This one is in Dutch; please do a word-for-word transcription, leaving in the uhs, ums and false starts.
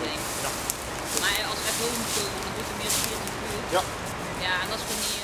heen. Ja. Maar als er echt hoog moet komen, dan doet het meer dan vierentwintig uur. Ja. Ja, en dat is gewoon niet